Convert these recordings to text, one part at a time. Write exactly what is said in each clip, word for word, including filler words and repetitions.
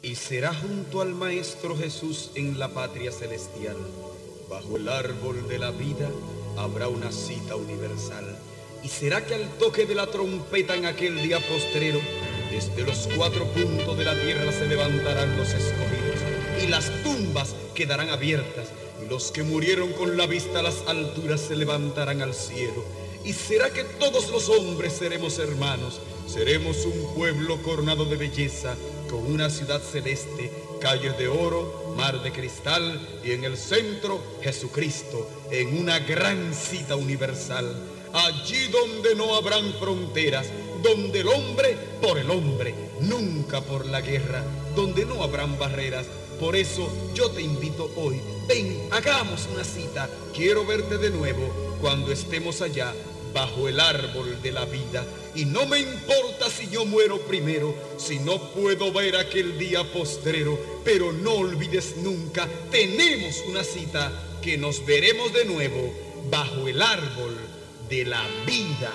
y será junto al Maestro Jesús en la patria celestial. Bajo el árbol de la vida habrá una cita universal. Y será que al toque de la trompeta en aquel día postrero, desde los cuatro puntos de la tierra se levantarán los escogidos, y las tumbas quedarán abiertas, y los que murieron con la vista a las alturas se levantarán al cielo. Y será que todos los hombres seremos hermanos, seremos un pueblo coronado de belleza, con una ciudad celeste, calles de oro, mar de cristal, y en el centro Jesucristo, en una gran cita universal. Allí donde no habrán fronteras, donde el hombre por el hombre, nunca por la guerra, donde no habrán barreras. Por eso yo te invito hoy, ven, hagamos una cita. Quiero verte de nuevo cuando estemos allá, bajo el árbol de la vida. Y no me importa si yo muero primero, si no puedo ver aquel día postrero. Pero no olvides nunca, tenemos una cita, que nos veremos de nuevo bajo el árbol de la vida.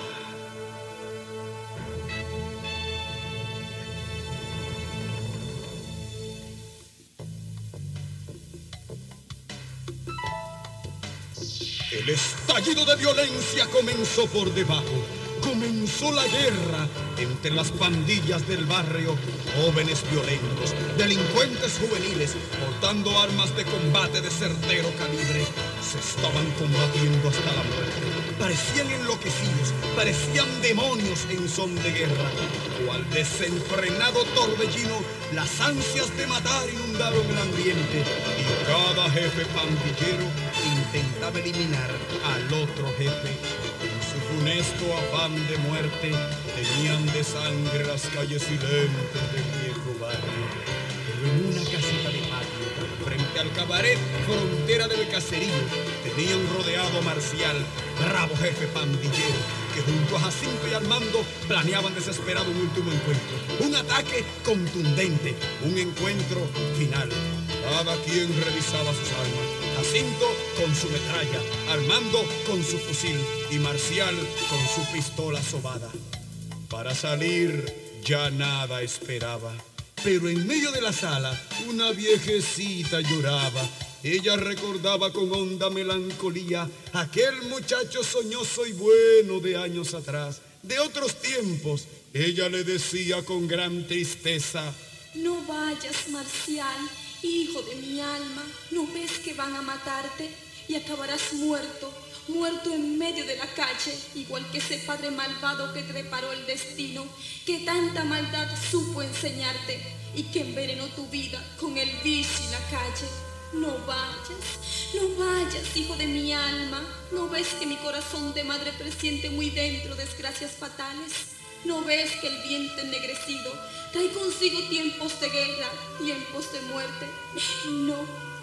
El estallido de violencia comenzó por debajo. Comenzó la guerra entre las pandillas del barrio, jóvenes violentos, delincuentes juveniles, portando armas de combate de certero calibre. Se estaban combatiendo hasta la muerte. Parecían enloquecidos, parecían demonios en son de guerra. Cual desenfrenado torbellino, las ansias de matar inundaron el ambiente, y cada jefe pandillero intentaba eliminar al otro jefe. En su funesto afán de muerte, tenían de sangre las calles silentes del viejo barrio. Pero en una casita de patio, frente al cabaret, frontera del caserío, tenían rodeado a Marcial, bravo jefe pandillero, que junto a Jacinto y Armando planeaban desesperado un último encuentro. Un ataque contundente, un encuentro final. Cada quien revisaba sus armas. Jacinto con su metralla, Armando con su fusil y Marcial con su pistola sobada. Para salir ya nada esperaba, pero en medio de la sala una viejecita lloraba. Ella recordaba con honda melancolía aquel muchacho soñoso y bueno de años atrás, de otros tiempos. Ella le decía con gran tristeza: no vayas, Marcial, hijo de mi alma. ¿No ves que van a matarte y acabarás muerto, muerto en medio de la calle, igual que ese padre malvado que te preparó el destino, que tanta maldad supo enseñarte y que envenenó tu vida con el vicio y la calle? No vayas, no vayas, hijo de mi alma. ¿No ves que mi corazón de madre presiente muy dentro desgracias fatales? ¿No ves que el viento ennegrecido trae consigo tiempos de guerra, tiempos de muerte? No,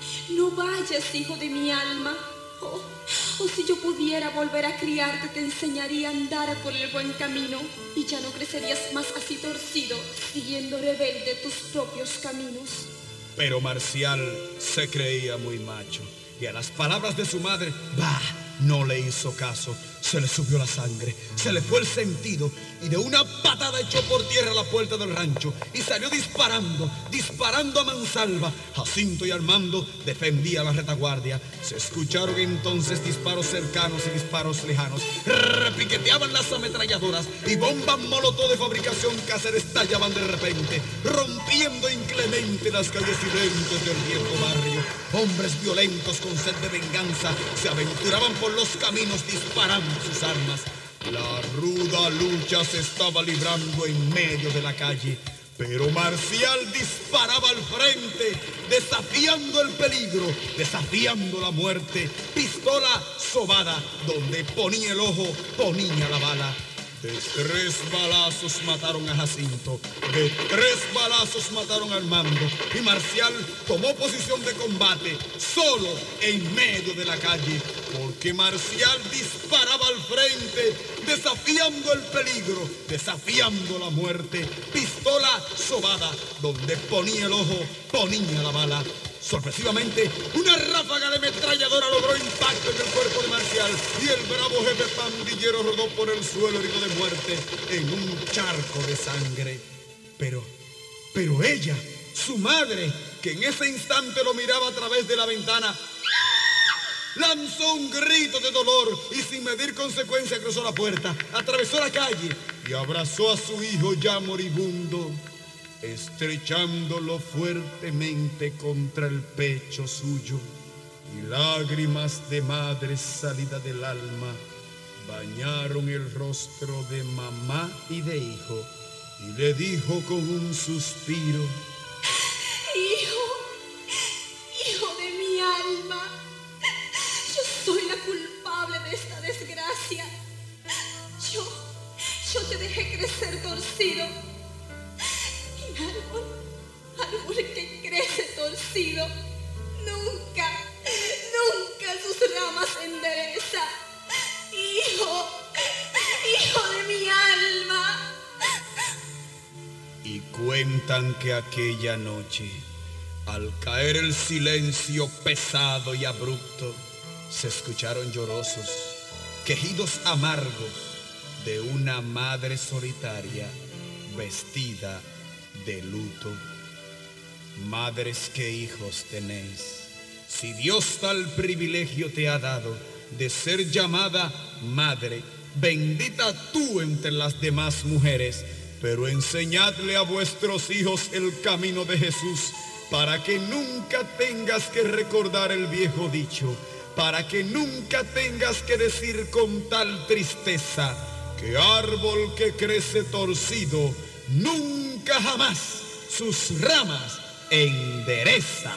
no vayas, hijo de mi alma. Oh, oh, si yo pudiera volver a criarte, te enseñaría a andar por el buen camino, y ya no crecerías más así torcido, siguiendo rebelde tus propios caminos. Pero Marcial se creía muy macho, y a las palabras de su madre, bah, no le hizo caso. Se le subió la sangre, se le fue el sentido, y de una patada echó por tierra la puerta del rancho y salió disparando, disparando a mansalva. Jacinto y Armando defendían la retaguardia. Se escucharon entonces disparos cercanos y disparos lejanos. Repiqueteaban las ametralladoras y bombas molotov de fabricación casera estallaban de repente, rompiendo inclemente las calles silentes del viejo barrio. Hombres violentos con sed de venganza se aventuraban por los caminos disparando sus armas. La ruda lucha se estaba librando en medio de la calle, pero Marcial disparaba al frente, desafiando el peligro, desafiando la muerte. Pistola sobada, donde ponía el ojo, ponía la bala. De tres balazos mataron a Jacinto, de tres balazos mataron a Armando, y Marcial tomó posición de combate solo en medio de la calle, porque Marcial disparaba al frente, desafiando el peligro, desafiando la muerte. Pistola sobada, donde ponía el ojo, ponía la bala. Sorpresivamente, una ráfaga de ametralladora logró impacto en el cuerpo de Marcial, y el bravo jefe pandillero rodó por el suelo herido de muerte en un charco de sangre. Pero, pero ella, Su madre, que en ese instante lo miraba a través de la ventana, lanzó un grito de dolor y sin medir consecuencia cruzó la puerta, atravesó la calle y abrazó a su hijo ya moribundo, estrechándolo fuertemente contra el pecho suyo, y lágrimas de madre salida del alma bañaron el rostro de mamá y de hijo, y le dijo con un suspiro: Hijo, hijo de mi alma, yo soy la culpable de esta desgracia. Yo, yo te dejé crecer torcido. Y árbol, árbol que crece torcido, nunca, nunca sus ramas endereza. Hijo, hijo de mi alma. Y cuentan que aquella noche, al caer el silencio pesado y abrupto, se escucharon llorosos, quejidos amargos de una madre solitaria vestida de luto. Madres que hijos tenéis, si Dios tal privilegio te ha dado de ser llamada madre, bendita tú entre las demás mujeres, pero enseñadle a vuestros hijos el camino de Jesús, para que nunca tengas que recordar el viejo dicho, para que nunca tengas que decir con tal tristeza que árbol que crece torcido, nunca jamás sus ramas endereza.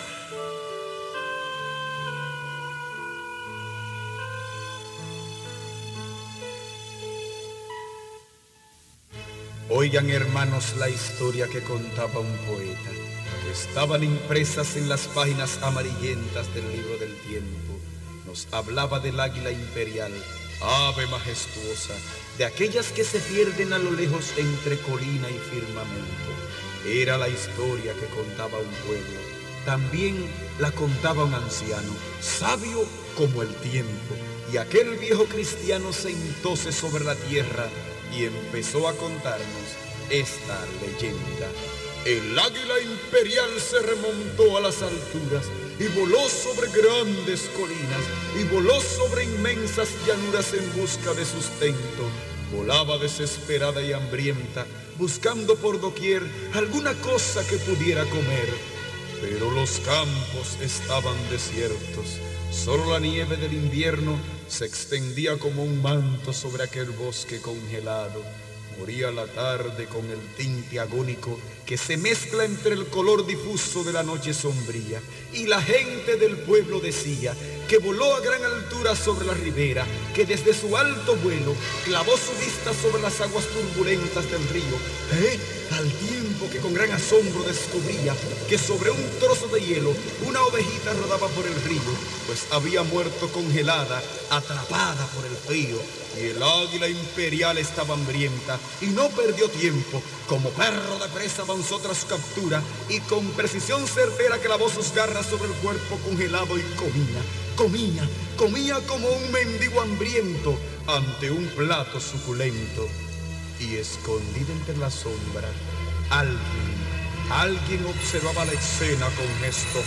Oigan, hermanos, la historia que contaba un poeta, que estaban impresas en las páginas amarillentas del libro del tiempo. Nos hablaba del águila imperial, ave majestuosa, de aquellas que se pierden a lo lejos entre colina y firmamento. Era la historia que contaba un pueblo. También la contaba un anciano, sabio como el tiempo. Y aquel viejo cristiano sentóse sobre la tierra y empezó a contarnos esta leyenda. El águila imperial se remontó a las alturas y voló sobre grandes colinas y voló sobre inmensas llanuras en busca de sustento. Volaba desesperada y hambrienta, buscando por doquier alguna cosa que pudiera comer. Pero los campos estaban desiertos. Solo la nieve del invierno se extendía como un manto sobre aquel bosque congelado. Moría la tarde con el tinte agónico que se mezcla entre el color difuso de la noche sombría. Y la gente del pueblo decía que voló a gran altura sobre la ribera, que desde su alto vuelo clavó su vista sobre las aguas turbulentas del río, ¿eh? Al tiempo que con gran asombro descubría que sobre un trozo de hielo una ovejita rodaba por el río, pues había muerto congelada, atrapada por el frío. Y el águila imperial estaba hambrienta y no perdió tiempo. Como perro de presa avanzó tras su captura y con precisión certera clavó sus garras sobre el cuerpo congelado y comía, comía, comía como un mendigo hambriento ante un plato suculento. Y escondida entre la sombra, alguien, alguien observaba la escena con gesto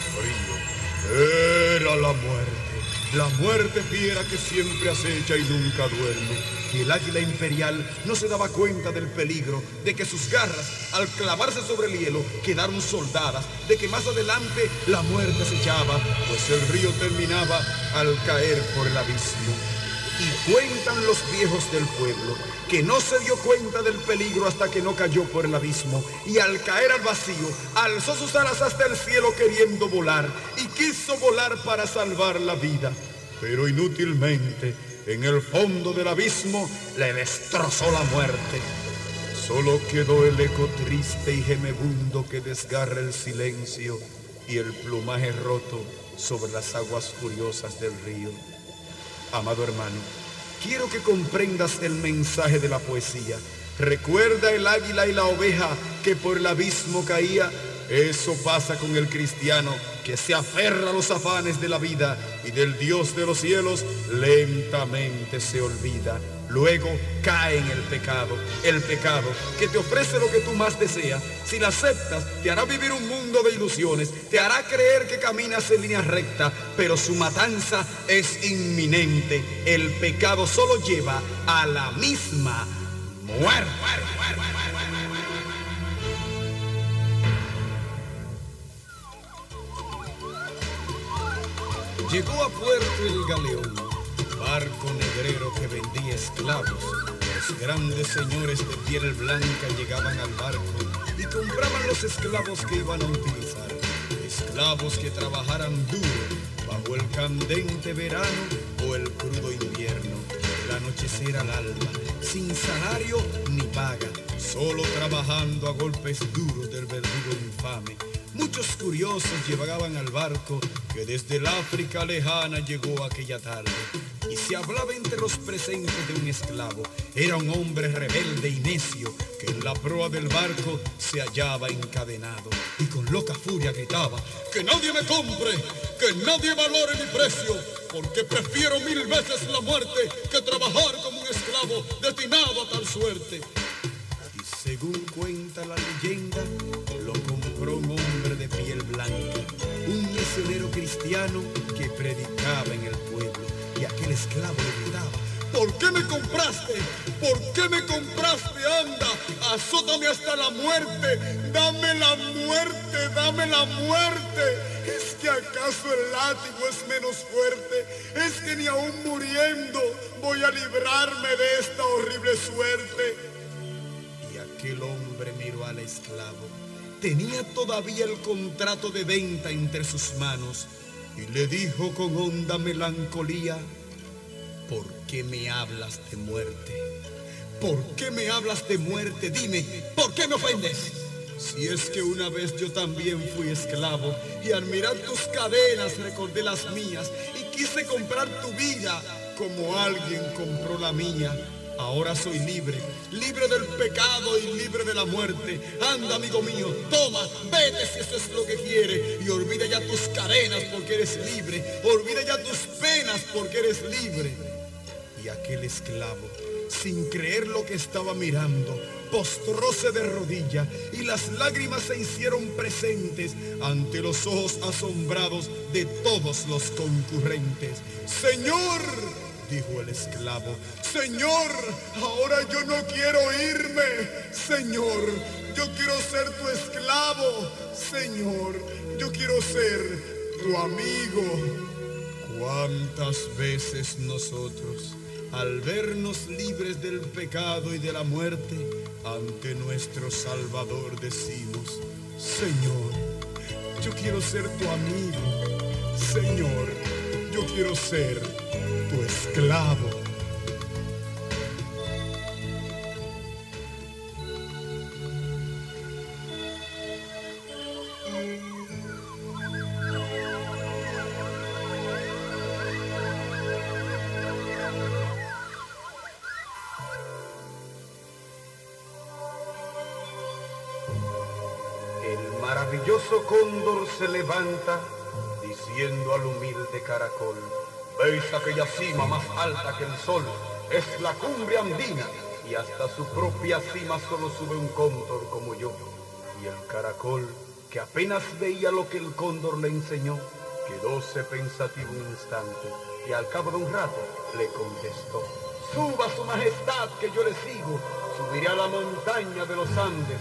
frío. Era la muerte, la muerte fiera que siempre acecha y nunca duerme. Y el águila imperial no se daba cuenta del peligro, de que sus garras, al clavarse sobre el hielo, quedaron soldadas, de que más adelante la muerte se echaba, pues el río terminaba al caer por el abismo. Y cuentan los viejos del pueblo que no se dio cuenta del peligro hasta que no cayó por el abismo, y al caer al vacío alzó sus alas hasta el cielo queriendo volar, y quiso volar para salvar la vida, pero inútilmente en el fondo del abismo le destrozó la muerte. Solo quedó el eco triste y gemebundo que desgarra el silencio y el plumaje roto sobre las aguas furiosas del río. Amado hermano, quiero que comprendas el mensaje de la poesía. Recuerda el águila y la oveja que por el abismo caía. Eso pasa con el cristiano que se aferra a los afanes de la vida y del Dios de los cielos lentamente se olvida. Luego cae en el pecado, el pecado que te ofrece lo que tú más deseas. Si la aceptas, te hará vivir un mundo de ilusiones, te hará creer que caminas en línea recta, pero su matanza es inminente. El pecado solo lleva a la misma muerte. Llegó a puerto el galeón, barco negrero que vendía esclavos. Los grandes señores de piel blanca llegaban al barco y compraban los esclavos que iban a utilizar. Esclavos que trabajaran duro bajo el candente verano o el crudo invierno. El anochecer al alba, sin salario ni paga, solo trabajando a golpes duros del verdugo infame. Muchos curiosos llegaban al barco que desde el África lejana llegó aquella tarde. Y se hablaba entre los presentes de un esclavo. Era un hombre rebelde y necio que en la proa del barco se hallaba encadenado. Y con loca furia gritaba: ¡que nadie me compre! ¡Que nadie valore mi precio! Porque prefiero mil veces la muerte que trabajar como un esclavo destinado a tal suerte. Y según cuenta la leyenda, lo compró un hombre de piel blanca, un misionero cristiano que predicaba en el pueblo. Y aquel esclavo le gritaba: ¿por qué me compraste? ¿Por qué me compraste? Anda, azótame hasta la muerte. Dame la muerte, dame la muerte. ¿Es que acaso el látigo es menos fuerte? ¿Es que ni aún muriendo voy a librarme de esta horrible suerte? Y aquel hombre miró al esclavo. Tenía todavía el contrato de venta entre sus manos y le dijo con honda melancolía: ¿por qué me hablas de muerte? ¿Por qué me hablas de muerte? Dime, ¿por qué me ofendes? Si es que una vez yo también fui esclavo y al mirar tus cadenas recordé las mías y quise comprar tu vida como alguien compró la mía. Ahora soy libre, libre del pecado y libre de la muerte. Anda, amigo mío, toma, vete si eso es lo que quiere. Y olvida ya tus cadenas porque eres libre. Olvida ya tus penas porque eres libre. Y aquel esclavo, sin creer lo que estaba mirando, postróse de rodilla y las lágrimas se hicieron presentes ante los ojos asombrados de todos los concurrentes. ¡Señor!, dijo el esclavo, ¡señor! Ahora yo no quiero irme. Señor, yo quiero ser tu esclavo. Señor, yo quiero ser tu amigo. ¿Cuántas veces nosotros, al vernos libres del pecado y de la muerte, ante nuestro Salvador decimos: Señor, yo quiero ser tu amigo. Señor, yo quiero ser tu esclavo. El maravilloso cóndor se levanta diciendo al humilde caracol: ¿veis aquella cima más alta que el sol? Es la cumbre andina, y hasta su propia cima solo sube un cóndor como yo. Y el caracol, que apenas veía lo que el cóndor le enseñó, quedóse pensativo un instante, y al cabo de un rato le contestó: suba su majestad que yo le sigo, subiré a la montaña de los Andes.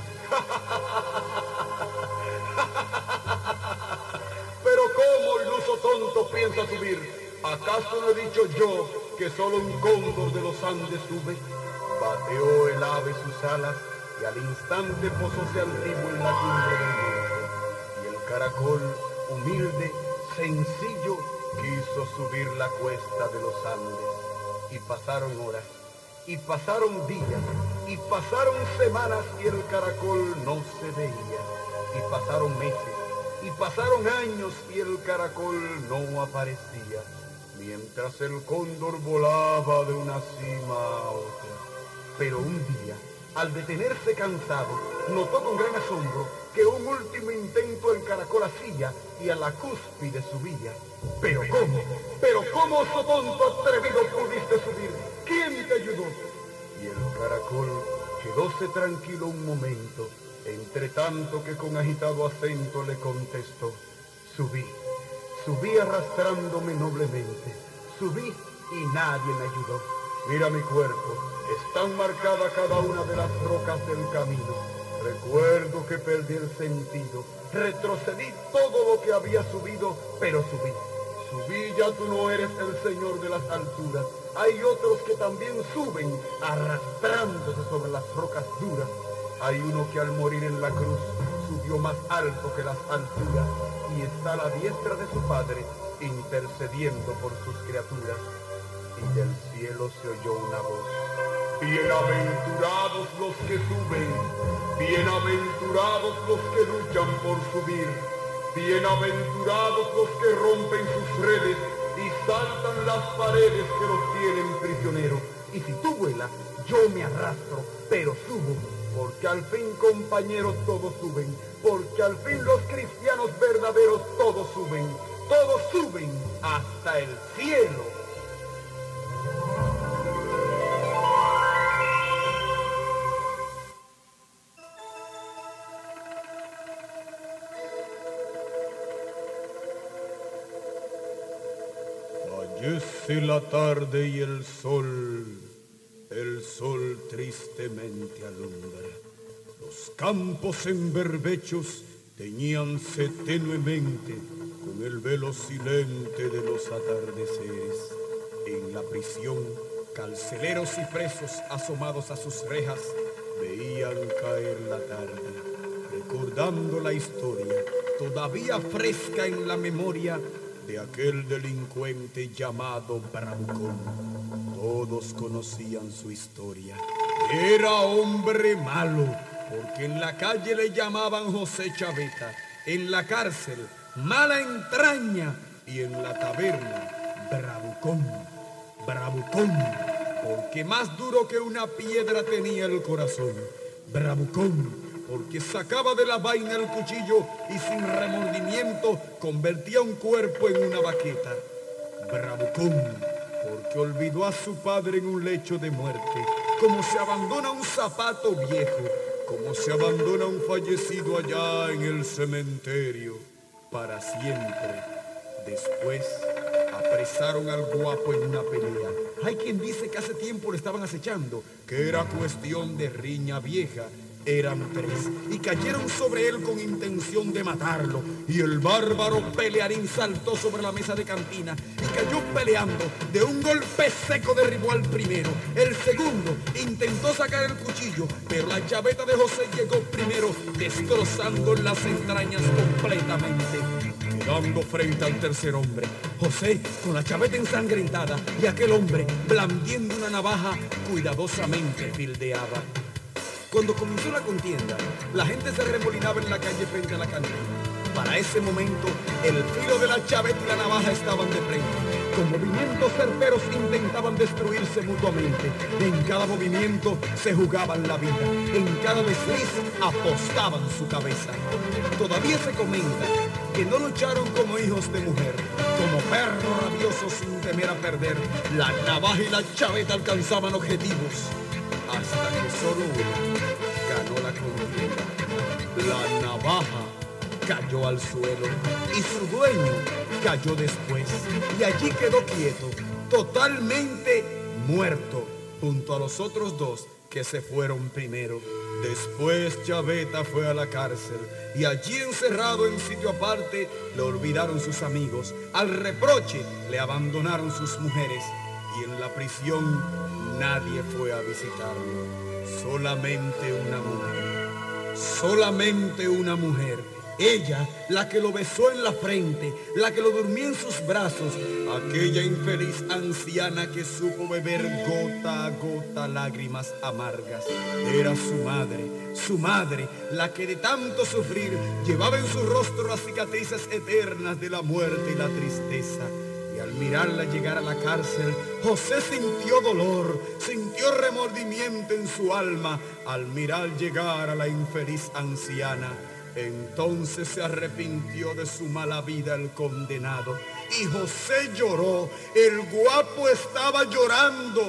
Pero ¿cómo, iluso tonto, piensa subir? ¿Acaso no he dicho yo que solo un cóndor de los Andes sube? Bateó el ave sus alas y al instante posóse altivo en la cumbre del monte. Y el caracol, humilde, sencillo, quiso subir la cuesta de los Andes. Y pasaron horas, y pasaron días, y pasaron semanas y el caracol no se veía. Y pasaron meses, y pasaron años y el caracol no aparecía, mientras el cóndor volaba de una cima a otra. Pero un día, al detenerse cansado, notó con gran asombro que un último intento el caracol hacía y a la cúspide subía. ¿Pero cómo? ¿Pero cómo, oso tonto atrevido, pudiste subir? ¿Quién ¿quién te ayudó? Y el caracol quedóse tranquilo un momento, entre tanto que con agitado acento le contestó: subí, subí arrastrándome noblemente, subí y nadie me ayudó. Mira mi cuerpo, están marcadas cada una de las rocas del camino. Recuerdo que perdí el sentido, retrocedí todo lo que había subido, pero subí. Subí, ya tú no eres el señor de las alturas. Hay otros que también suben, arrastrándose sobre las rocas duras. Hay uno que al morir en la cruz subió más alto que las alturas y está a la diestra de su Padre intercediendo por sus criaturas. Y del cielo se oyó una voz: bienaventurados los que suben, bienaventurados los que luchan por subir, bienaventurados los que rompen sus redes y saltan las paredes que los tienen prisioneros. Y si tú vuelas, yo me arrastro, pero subo, porque al fin, compañeros, todos suben, porque al fin los cristianos verdaderos todos suben, todos suben hasta el cielo. Fallece la tarde y el sol, el sol tristemente alumbra. Los campos en berbechos teñíanse tenuemente con el velo silente de los atardeceres. En la prisión, carceleros y presos asomados a sus rejas veían caer la tarde, recordando la historia todavía fresca en la memoria de aquel delincuente llamado Bravucón. Todos conocían su historia. Era hombre malo, porque en la calle le llamaban José Chaveta, en la cárcel Mala Entraña y en la taberna Bravucón. Bravucón, porque más duro que una piedra tenía el corazón. Bravucón, porque sacaba de la vaina el cuchillo y sin remordimiento convertía un cuerpo en una baqueta. Bravucón, porque olvidó a su padre en un lecho de muerte, como se abandona un zapato viejo, como se abandona un fallecido allá en el cementerio, para siempre. Después apresaron al guapo en una pelea. Hay quien dice que hace tiempo lo estaban acechando, que era cuestión de riña vieja. Eran tres, y cayeron sobre él con intención de matarlo, y el bárbaro pelearín saltó sobre la mesa de cantina y cayó peleando. De un golpe seco derribó al primero. El segundo intentó sacar el cuchillo, pero la chaveta de José llegó primero, destrozando las entrañas completamente, quedando frente al tercer hombre. José con la chaveta ensangrentada y aquel hombre blandiendo una navaja cuidadosamente fildeaba. Cuando comenzó la contienda, la gente se remolinaba en la calle frente a la cantina. Para ese momento, el filo de la chaveta y la navaja estaban de frente. Con movimientos certeros intentaban destruirse mutuamente. En cada movimiento se jugaban la vida. En cada desliz apostaban su cabeza. Todavía se comenta que no lucharon como hijos de mujer, como perros rabiosos sin temer a perder. La navaja y la chaveta alcanzaban objetivos, hasta que solo uno ganó la contienda. La navaja cayó al suelo y su dueño cayó después, y allí quedó quieto, totalmente muerto, junto a los otros dos que se fueron primero. Después Chaveta fue a la cárcel y allí encerrado en sitio aparte le olvidaron sus amigos. Al reproche le abandonaron sus mujeres y en la prisión nadie fue a visitarlo. Solamente una mujer, solamente una mujer, ella, la que lo besó en la frente, la que lo durmió en sus brazos, aquella infeliz anciana que supo beber gota a gota lágrimas amargas. Era su madre, su madre, la que de tanto sufrir llevaba en su rostro las cicatrices eternas de la muerte y la tristeza. Y al mirarla llegar a la cárcel, José sintió dolor, sintió remordimiento en su alma al mirar llegar a la infeliz anciana. Entonces se arrepintió de su mala vida el condenado, y José lloró. El guapo estaba llorando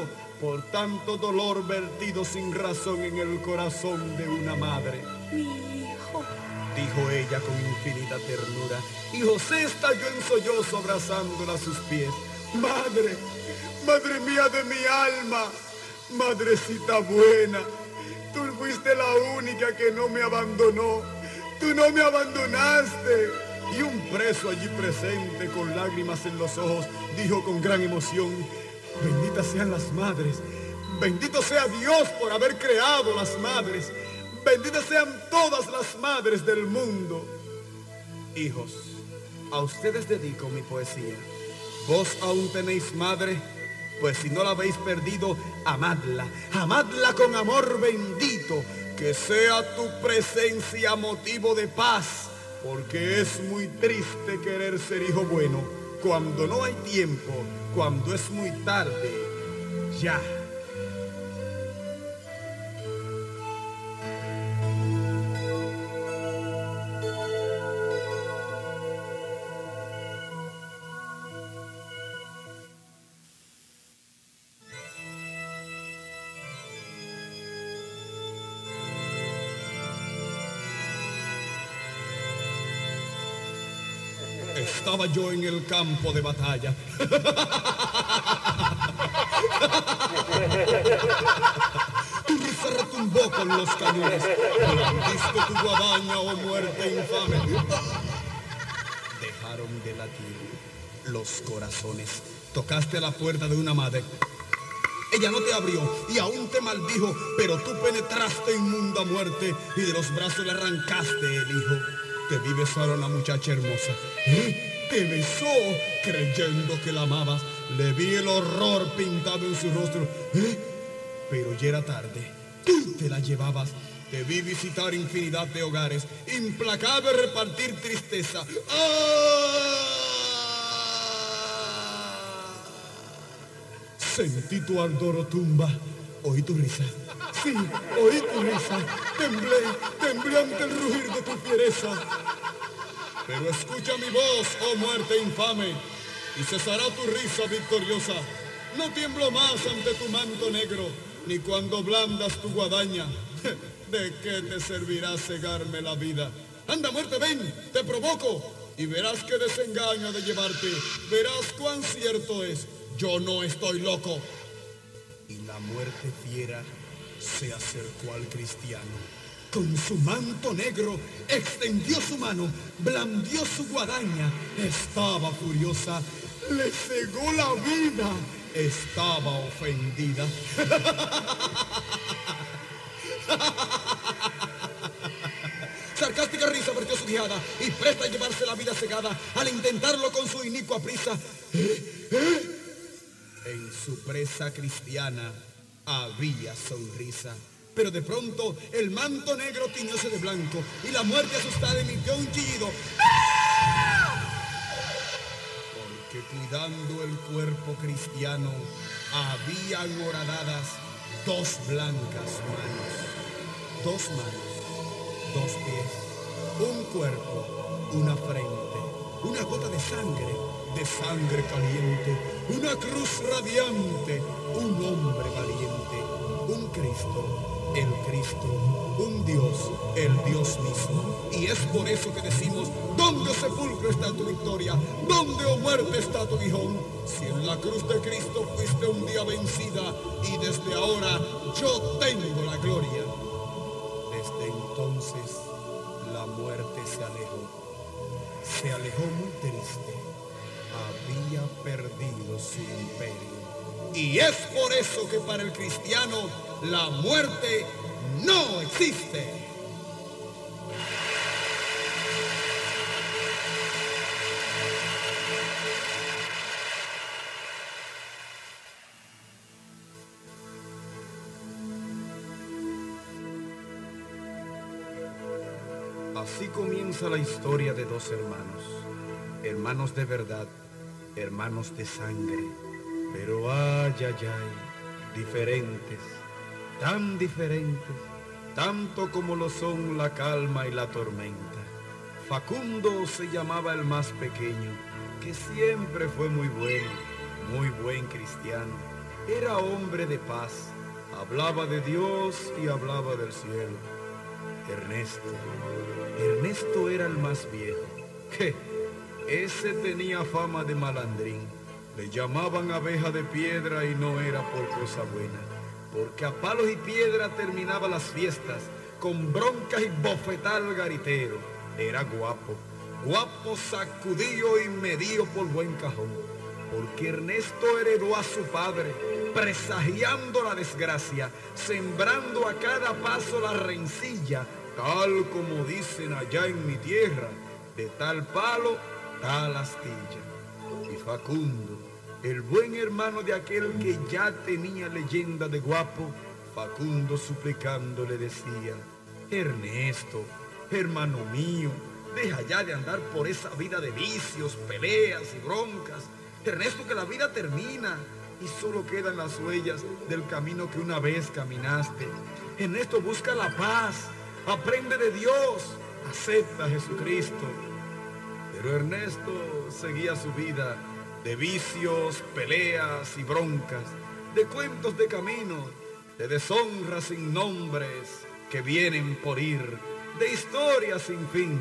por tanto dolor vertido sin razón en el corazón de una madre. Mi hijo, dijo ella con infinita ternura, y José estalló en sollozo abrazándola a sus pies. Madre, madre mía de mi alma, madrecita buena, tú fuiste la única que no me abandonó, tú no me abandonaste. Y un preso allí presente, con lágrimas en los ojos, dijo con gran emoción, benditas sean las madres, bendito sea Dios por haber creado las madres, benditas sean todas las madres del mundo. Hijos, a ustedes dedico mi poesía. ¿Vos aún tenéis madre? Pues si no la habéis perdido, amadla, amadla con amor bendito, que sea tu presencia motivo de paz, porque es muy triste querer ser hijo bueno cuando no hay tiempo, cuando es muy tarde, ya. Estaba yo en el campo de batalla. Tu risa retumbó con los cañones. Blandiste tu guadaña, oh muerte infame. Dejaron de latir los corazones. Tocaste la puerta de una madre. Ella no te abrió y aún te maldijo, pero tú penetraste inmunda muerte y de los brazos le arrancaste el hijo. Te vi besar a una muchacha hermosa. ¿Eh? Te besó creyendo que la amabas. Le vi el horror pintado en su rostro. ¿Eh? Pero ya era tarde. Tú te la llevabas. Te vi visitar infinidad de hogares. Implacable repartir tristeza. ¡Ah! Sentí tu ardor, oh tumba. Oí tu risa. Sí, oí tu risa. Temblé, temblé ante el rugir de tu fiereza. Pero escucha mi voz, oh muerte infame, y cesará tu risa victoriosa. No tiemblo más ante tu manto negro, ni cuando blandas tu guadaña. ¿De qué te servirá cegarme la vida? Anda, muerte, ven, te provoco, y verás qué desengaño ha de llevarte. Verás cuán cierto es, yo no estoy loco. Y la muerte fiera se acercó al cristiano. Con su manto negro extendió su mano, blandió su guadaña. Estaba furiosa, le cegó la vida. Estaba ofendida. Sarcástica risa vertió su quijada y presta a llevarse la vida cegada al intentarlo con su inicua prisa. ¿Eh? ¿Eh? En su presa cristiana había sonrisa. Pero de pronto el manto negro tiñóse de blanco y la muerte asustada emitió un chillido. Porque cuidando el cuerpo cristiano habían horadadas dos blancas manos. Dos manos, dos pies, un cuerpo, una frente, una gota de sangre, de sangre caliente, una cruz radiante, un hombre valiente, un Cristo. El Cristo, un Dios, el Dios mismo. Y es por eso que decimos, ¿dónde, oh sepulcro, está tu victoria? ¿Dónde, oh muerte, está tu aguijón? Si en la cruz de Cristo fuiste un día vencida, y desde ahora yo tengo la gloria. Desde entonces la muerte se alejó. Se alejó muy triste. Había perdido su imperio. Y es por eso que para el cristiano la muerte no existe. Así comienza la historia de dos hermanos, hermanos de verdad, hermanos de sangre, pero ay, ay, ay, diferentes, tan diferentes, tanto como lo son la calma y la tormenta. Facundo se llamaba el más pequeño, que siempre fue muy bueno, muy buen cristiano. Era hombre de paz, hablaba de Dios y hablaba del cielo. Ernesto, Ernesto era el más viejo. ¿Qué? Ese tenía fama de malandrín. Le llamaban abeja de piedra y no era por cosa buena, porque a palos y piedra terminaba las fiestas, con broncas y bofetar al garitero. Era guapo, guapo sacudillo y medido por buen cajón, porque Ernesto heredó a su padre, presagiando la desgracia, sembrando a cada paso la rencilla, tal como dicen allá en mi tierra, de tal palo, tal astilla. Y Facundo, el buen hermano de aquel que ya tenía leyenda de guapo, Facundo suplicando le decía: Ernesto, hermano mío, deja ya de andar por esa vida de vicios, peleas y broncas. Ernesto, que la vida termina y solo quedan las huellas del camino que una vez caminaste. Ernesto, busca la paz, aprende de Dios, acepta a Jesucristo. Pero Ernesto seguía su vida de vicios, peleas y broncas, de cuentos de caminos, de deshonras sin nombres que vienen por ir, de historias sin fin.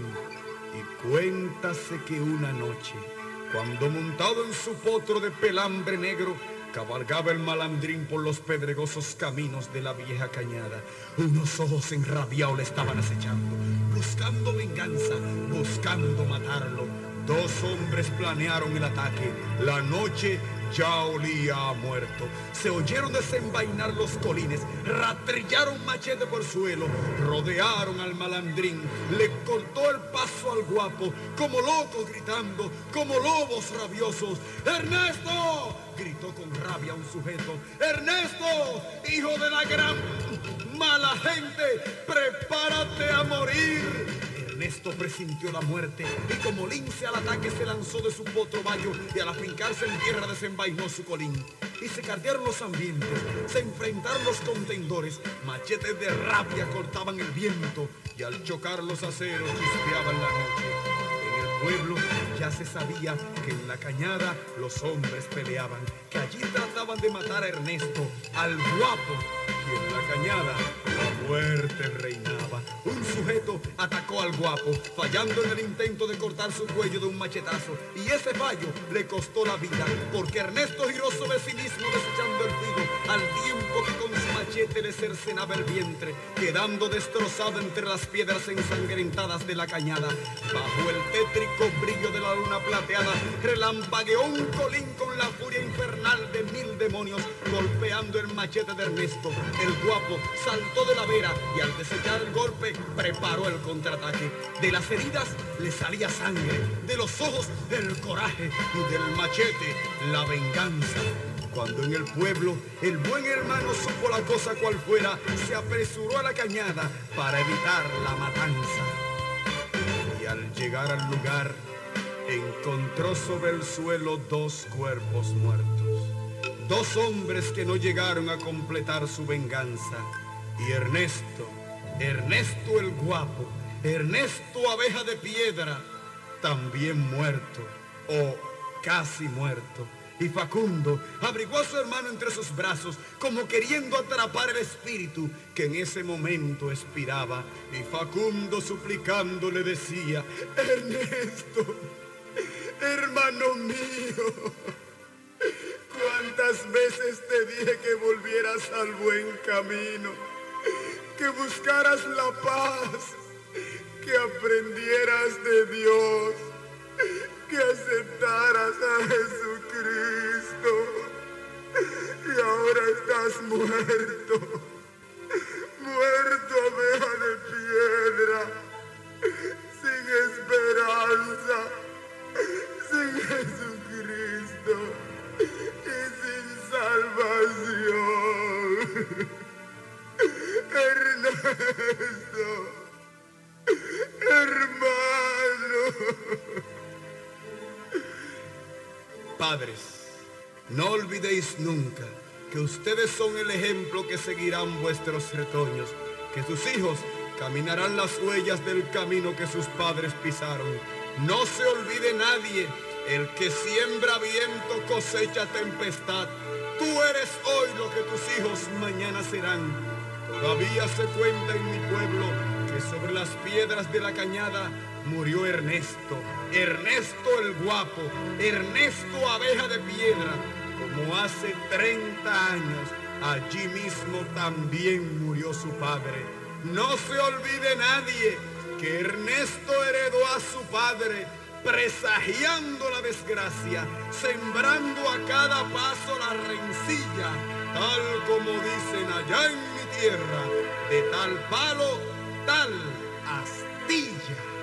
Y cuéntase que una noche, cuando montado en su potro de pelambre negro, cabalgaba el malandrín por los pedregosos caminos de la vieja cañada, unos ojos enrabiados le estaban acechando, buscando venganza, buscando matarlo. Dos hombres planearon el ataque. La noche ya olía a muerto. Se oyeron desenvainar los colines, rastrillaron machete por suelo, rodearon al malandrín, le cortó el paso al guapo, como locos gritando, como lobos rabiosos. ¡Ernesto!, gritó con rabia un sujeto. ¡Ernesto, hijo de la gran mala gente, prepárate a morir! Ernesto presintió la muerte y como lince al ataque se lanzó de su potro vallo y al afincarse en tierra desenvainó su colín. Y se cartearon los ambientes, se enfrentaron los contendores, machetes de rabia cortaban el viento y al chocar los aceros chispeaban la noche. En el pueblo ya se sabía que en la cañada los hombres peleaban, que allí trataban de matar a Ernesto, al guapo, y en la cañada la muerte reinaba. Un sujeto atacó al guapo, fallando en el intento de cortar su cuello de un machetazo, y ese fallo le costó la vida, porque Ernesto giró sobre sí mismo desechando el filo, al tiempo que con su machete le cercenaba el vientre, quedando destrozado entre las piedras ensangrentadas de la cañada. Bajo el tétrico brillo de la luna plateada, relampagueó un colín con la furia infernal de mil demonios, golpeando el machete de Ernesto. El guapo saltó de la vera y al desechar el golpe preparó el contraataque. De las heridas le salía sangre, de los ojos el coraje y del machete la venganza. Cuando en el pueblo el buen hermano supo la cosa cual fuera, se apresuró a la cañada para evitar la matanza. Y al llegar al lugar, encontró sobre el suelo dos cuerpos muertos. Dos hombres que no llegaron a completar su venganza. Y Ernesto, Ernesto el guapo, Ernesto abeja de piedra, también muerto, o casi muerto. Y Facundo abrigó a su hermano entre sus brazos, como queriendo atrapar el espíritu que en ese momento expiraba. Y Facundo suplicando le decía: Ernesto, hermano mío, ¿cuántas veces te dije que volvieras al buen camino, que buscaras la paz, que aprendieras de Dios, que aceptaras a Jesucristo? Y ahora estás muerto, muerto, abeja de piedra, sin esperanza, sin Jesucristo y sin salvación. Ernesto, hermano. Padres, no olvidéis nunca que ustedes son el ejemplo que seguirán vuestros retoños, que sus hijos caminarán las huellas del camino que sus padres pisaron. No se olvide nadie, el que siembra viento cosecha tempestad. Tú eres hoy lo que tus hijos mañana serán. Todavía se cuenta en mi pueblo que sobre las piedras de la cañada murió Ernesto, Ernesto el guapo, Ernesto abeja de piedra, como hace treinta años, allí mismo también murió su padre. No se olvide nadie que Ernesto heredó a su padre, presagiando la desgracia, sembrando a cada paso la rencilla, tal como dicen allá en mi tierra, de tal palo, tal astilla.